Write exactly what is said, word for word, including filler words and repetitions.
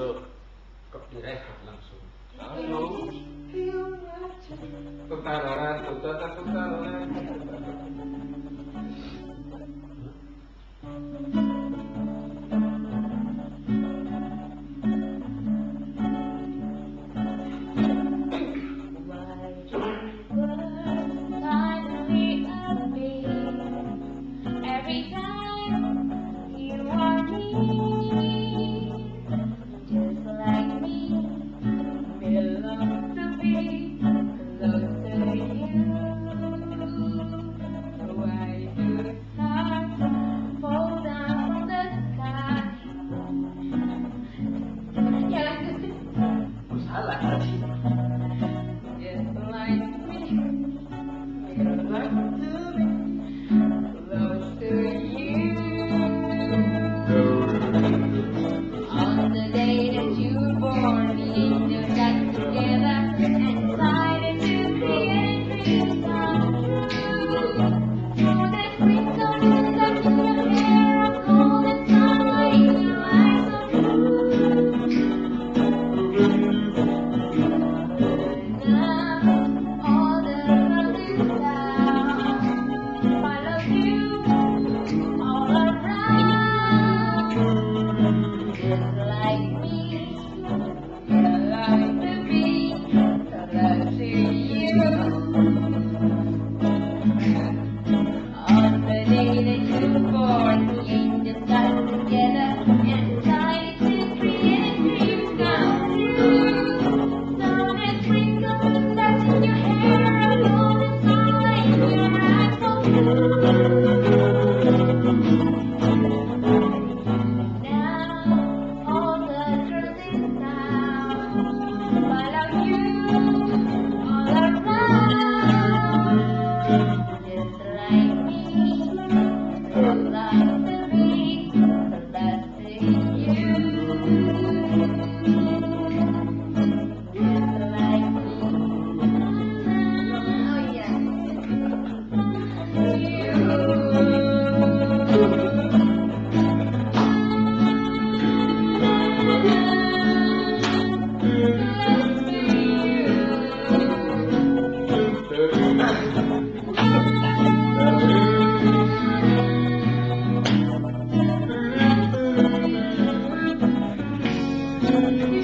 So, kok direkod langsung. Langsung. Tutararan, tutararan, tutararan. Every time you want me, just like me, belong to be close to you. Why do stars fall down from the sky? Yeah, Salah tadi. just like me, belong to be close to you. On the day that you were born, the angels got together and decided to create dreams come true. So they sprinkled dust in your hair, a golden sunlight in your eyes so blue. Now all the world is down. I love you all around. Just like me, you like to be close to you. On the day that you were born, the angels got together and decided to create dreams come true. So they sprinkled dust in your hair, a golden sunlight in your eyes so blue. Now all the truth is down. Follow you all around. Just like me, you like to be close to you. Just like me. Oh yeah. You.